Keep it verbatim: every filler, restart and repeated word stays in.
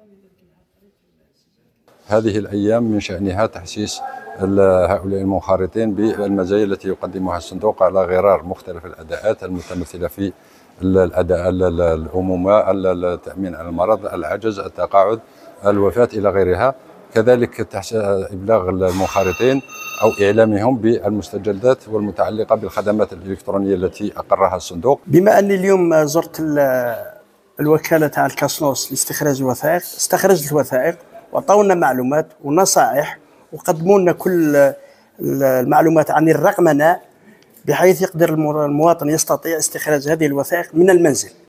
هذه الأيام من شأنها تحسيس هؤلاء المنخرطين بالمزايا التي يقدمها الصندوق على غرار مختلف الأداءات المتمثلة في الأداء الأمومة، التأمين على المرض، العجز، التقاعد، الوفاة إلى غيرها. كذلك إبلاغ المنخرطين أو إعلامهم بالمستجدات والمتعلقة بالخدمات الإلكترونية التي أقرها الصندوق. بما أني اليوم زرت الوكالة تاع الكاسنوس لاستخراج الوثائق، استخرجت الوثائق وعطونا معلومات ونصائح وقدموا لنا كل المعلومات عن الرقمنة بحيث يقدر المواطن يستطيع استخراج هذه الوثائق من المنزل.